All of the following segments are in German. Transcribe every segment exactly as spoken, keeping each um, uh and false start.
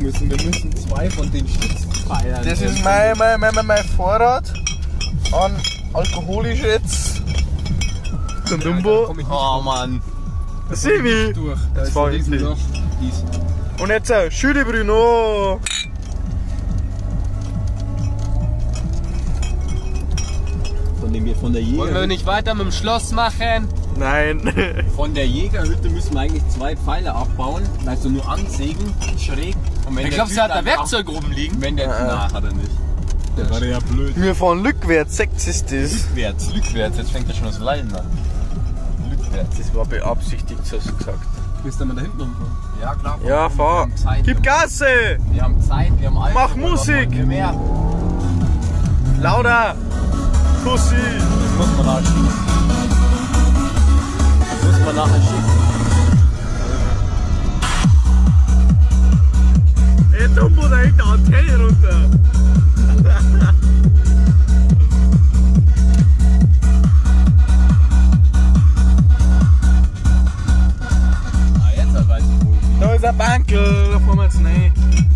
müssen. Wir müssen zwei von den Stützpfeilern. Das ist mein, mein, mein, mein Vorrat an alkoholisch jetzt. Der Dumbo. Oh Mann. Sivi. Durch. Das fahr ich nicht. Und jetzt äh, Schüde Bruno. Von dem wir von der Jäger. Wollen wir nicht weiter mit dem Schloss machen? Nein. Von der Jägerhütte müssen wir eigentlich zwei Pfeile abbauen, also nur ansägen, schräg. Und wenn Ich glaube, sie hat da Werkzeug rumliegen. Wenn der, na, hat er nicht. Der war ja blöd. Wir fahren rückwärts, sechs ist das. Rückwärts, rückwärts, jetzt fängt er schon das Lallen an. Rückwärts. Das war beabsichtigt, hast du gesagt. Willst du mal da hinten umfahren? Ja, klar. Ja, fahr. Gib Gasse! Wir haben Zeit, wir haben Alkohol. Mach Musik! Wir mehr. Lauter! Pussy! Das muss man nachher schicken. Das muss man nachher schicken. Ey, Dumbo, da hängt der Antenne runter! Ah, jetzt halt weiß ich wohl. Da ist ein Bankel, da fahren wir jetzt rein.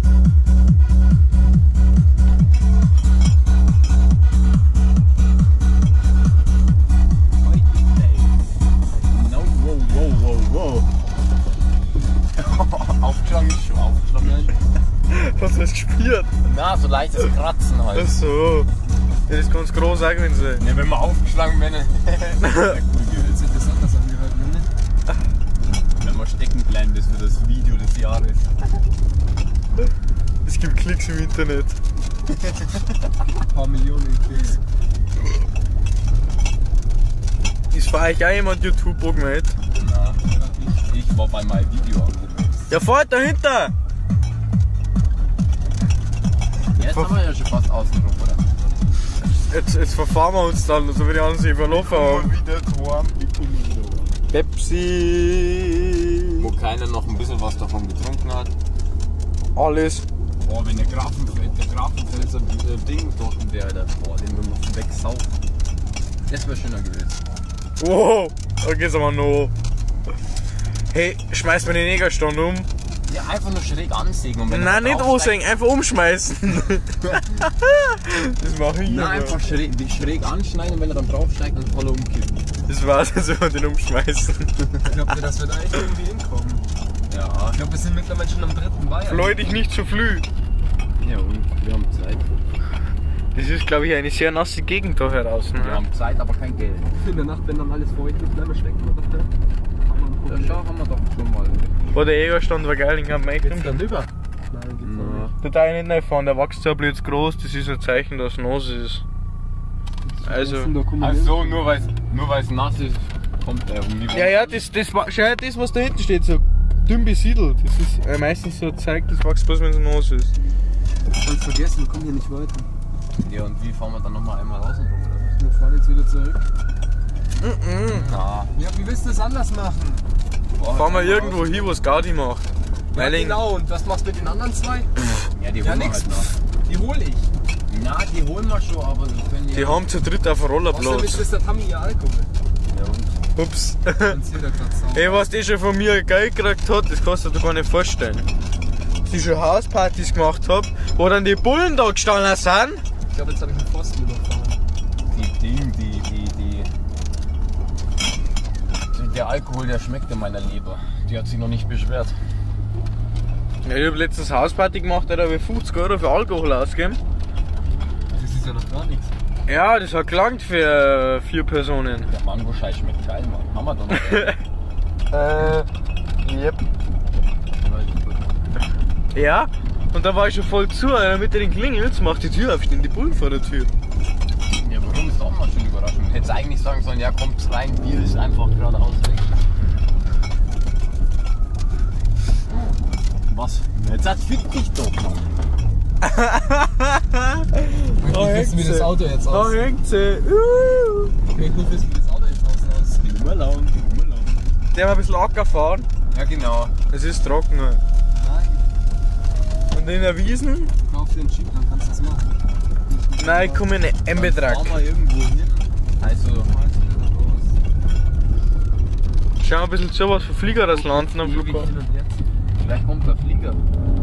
No, wow, wow, wow, wow. Aufgeschlagen ist schon aufgeschlagen. Hast du das gespürt? Na, so leichtes Kratzen halt. Ach so. Ja, das kann es groß sein, wenn sie. Ja, wenn wir aufgeschlagen werden, das wäre cool gewesen. Sich das anders angehört, ne? Wenn wir stecken bleiben, das wird das Video des Jahres. Es gibt Klicks im Internet. Ein paar Millionen Klicks. Ist für euch auch jemand YouTube angemeldet? Na, ich, ich war bei meinem Video angemeldet. Ja, fahrt dahinter! Jetzt haben wir ja schon fast außenrum, oder? Jetzt, jetzt verfahren wir uns dann, so wie die anderen sich überlaufen haben. Wieder Tor, Pepsi! wo keiner noch ein bisschen was davon getrunken hat. Alles. Boah, wenn der Grafenfeld, der Grafenfelser äh, Ding dort wäre, der, boah, den wir noch wegsaufen. Das wäre schöner gewesen. Wow, da geht's aber noch. Hey, schmeiß mir den Negerstand um. Ja, einfach nur schräg ansägen. Und wenn Nein, nicht ansägen, einfach umschmeißen. Das mache ich Nein, immer. einfach schräg, schräg anschneiden und wenn er dann draufsteigt, dann voll umkippen. Das war's, also wir den umschmeißen. Ich glaube, das wird eigentlich irgendwie hinkommen. Ja. Ich glaube, wir sind mittlerweile schon am dritten Weiher. Freu dich nicht zu früh. Ja, und wir haben Zeit. Das ist, glaube ich, eine sehr nasse Gegend da heraus. Ne? Wir haben Zeit, aber kein Geld. In der Nacht, wenn dann alles feucht ist, bleiben wir stecken. Oder? Ja, schau, haben wir doch schon mal. Boah, der Jägerstand war geil, den kann man echt um. Dann über. Nein, geht's Na. Da darf ich nicht reinfahren, der wächst ja blöd groß, das ist ein Zeichen, dass es nass ist. Also. Also nur weil nur weil's nass ist, kommt er um die Ja, ja, das, das, war- schau, das was da hinten steht, so dünn besiedelt. Das ist äh, meistens so ein Zeig, das wächst bloß, wenn es nass ist. Ich kann's vergessen, wir kommen hier nicht weiter. Ja, und wie fahren wir dann nochmal einmal außen rum oder was? Wir fahren jetzt wieder zurück. Na, Ja, wie willst du das anders machen? Fahren wir irgendwo hin, wo es Gaudi macht. Ja, Weil ich- genau, und was machst du mit den anderen zwei? Ja, die Ja, holen wir nix. halt nach. Die hol ich. Na, die holen wir schon, aber wir können Die ja. haben zu dritt auf dem Außerdem Rollerplatz. ist der Tammy ihr Alkohol. Ja, und? Ups. Und sie da grad sauer. Ey, was die schon von mir Geld gekriegt hat, das kannst du dir gar nicht vorstellen. Die schon Hauspartys gemacht hab, wo dann die Bullen da gestanden sind. Ich glaube, jetzt habe ich einen Pfosten überfahren. Die Ding, die, die, die. Der Alkohol, der schmeckt in meiner Leber. Die hat sich noch nicht beschwert. Ja, ich hab letztens Hausparty gemacht, da habe ich fünfzig Euro für Alkohol ausgegeben. Das ist ja noch gar nichts. Ja, das hat gelangt für vier Personen. Der Mango-Scheiß schmeckt geil, Mann. Haben wir doch noch. Äh, yep. Ja, und da war ich schon voll zu, damit er den klingelt, macht die Tür auf, stehen die Bullen vor der Tür. Ja, warum ist auch mal schon überraschend? Hättest eigentlich sagen sollen, ja, kommt rein, Bier ist einfach geradeaus weg. Was? Jetzt hat fick dich doch, Mann. Ich will wissen, wie das Auto jetzt Da aussieht. hängt sie. Uh. Ich will nur wissen, wie das Auto jetzt außen aussieht. Urlaub, Urlaub. Der hat ein bisschen Acker fahren. Ja, genau. Es ist trocken. Nein, Und in der Wiesen? kauf dir einen Jeep, dann kannst du das machen. Nein, ich komme in einen Betrag. Fahren wir irgendwo hin. Also, Schau ein bisschen zu, was für Flieger das landen am ewig Flughafen. hin und her. Vielleicht kommt der Flieger.